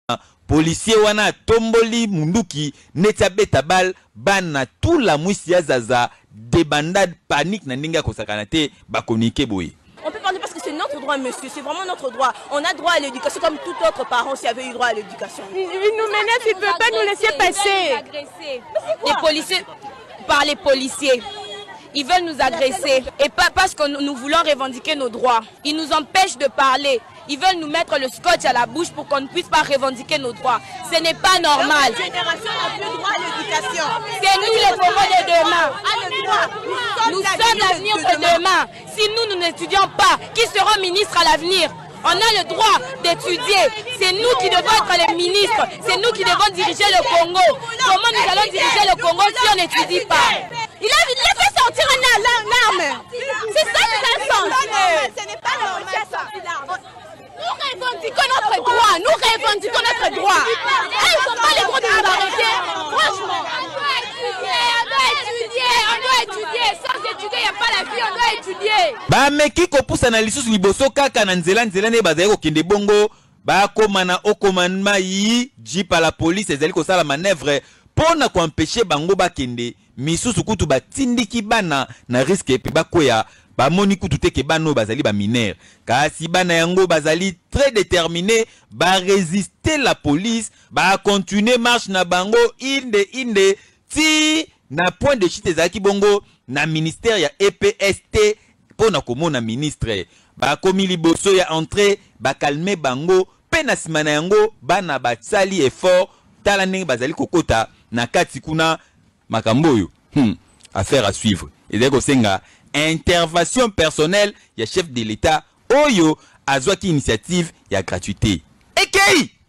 policier wana tomboli munduki netia beta bal bana tout la mwisi zaza débandade panique na ndinga kosakana te ba communiquer boye. On peut parler parce que c'est notre droit, monsieur, c'est vraiment notre droit. On a droit à l'éducation comme tout autre parent s'il avait eu droit à l'éducation. Il nous menacent, il ne peut pas nous laisser passer. Les policiers, par les policiers, ils veulent nous agresser. Et pas parce que nous voulons revendiquer nos droits. Ils nous empêchent de parler. Ils veulent nous mettre le scotch à la bouche pour qu'on ne puisse pas revendiquer nos droits. Ce n'est pas normal. Cette génération n'a plus droit à l'éducation. C'est nous les Congolais de demain. Nous sommes l'avenir de demain. Si nous n'étudions pas, qui seront ministres à l'avenir? On a le droit d'étudier. C'est nous qui devons être les ministres. C'est nous qui devons diriger le Congo. Comment nous allons diriger le Congo si on n'étudie pas? Il a fait sortir une arme. C'est ça qui a sens. Ce n'est pas normal. Nous revendiquons notre droit. Nous revendiquons notre droit. Ils n'ont pas le droit de nous arrêter. Franchement. On doit étudier. Sans étudier, il n'y a pas la vie. On doit étudier. Ba meki ko poussa na lisusu liboso kaka na nzela ne bazali ko kende bongo ba komana au commandement yi jeep à la police ezali ko sala manœuvre pona ko empêcher bango ba kende misusu kutu ba tindiki bana na risque pe ba koya ba moni kutu te ke bano bazali ba mineur kasi bana yango bazali très déterminé ba résister la police ba continuer marche na bango inde ti na point de chute ezaki bongo na ministère ya EPST pona komona ministre ba komi liboso ya entrée ba calmer bango pe na simana yango bana batsali effort tala ndenge bazali kokota na kati kuna makambo oyo affaire à suivre ezali kosenga intervention personnelle ya chef de l'État oyo azwaki initiative ya gratuité ekei